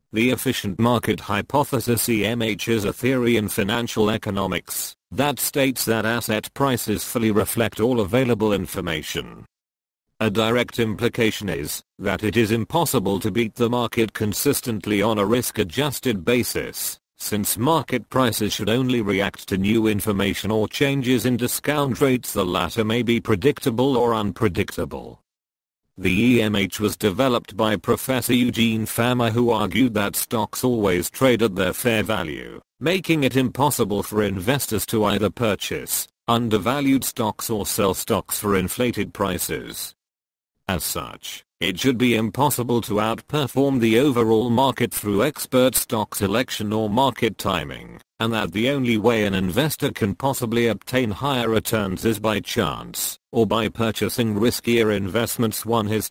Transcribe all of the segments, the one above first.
The efficient market hypothesis (EMH) is a theory in financial economics that states that asset prices fully reflect all available information. A direct implication is that it is impossible to beat the market consistently on a risk-adjusted basis, since market prices should only react to new information or changes in discount rates. The latter may be predictable or unpredictable. The EMH was developed by Professor Eugene Fama, who argued that stocks always trade at their fair value, making it impossible for investors to either purchase undervalued stocks or sell stocks for inflated prices. As such, it should be impossible to outperform the overall market through expert stock selection or market timing, and that the only way an investor can possibly obtain higher returns is by chance, or by purchasing riskier investments. His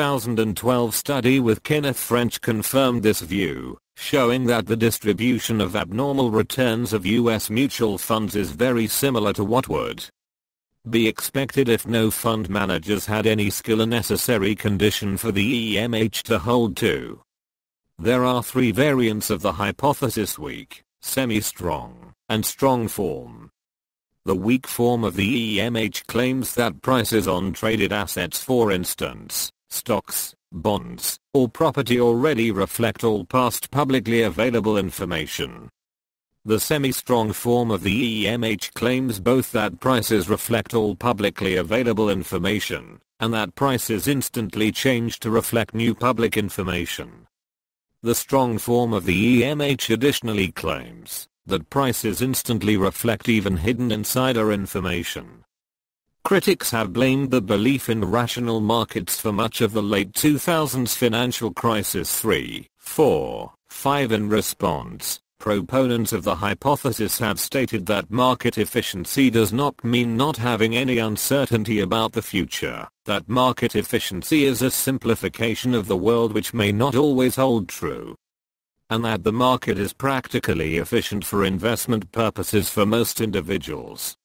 2012 study with Kenneth French confirmed this view, showing that the distribution of abnormal returns of US mutual funds is very similar to what would be expected if no fund managers had any skill, a necessary condition for the EMH to hold to. There are three variants of the hypothesis: weak, semi-strong, and strong form. The weak form of the EMH claims that prices on traded assets, for instance, stocks, bonds, or property, already reflect all past publicly available information. The semi-strong form of the EMH claims both that prices reflect all publicly available information, and that prices instantly change to reflect new public information. The strong form of the EMH additionally claims that prices instantly reflect even hidden insider information. Critics have blamed the belief in rational markets for much of the late 2000s financial crisis 3, 4, 5. In response, proponents of the hypothesis have stated that market efficiency does not mean not having any uncertainty about the future, that market efficiency is a simplification of the world which may not always hold true, and that the market is practically efficient for investment purposes for most individuals.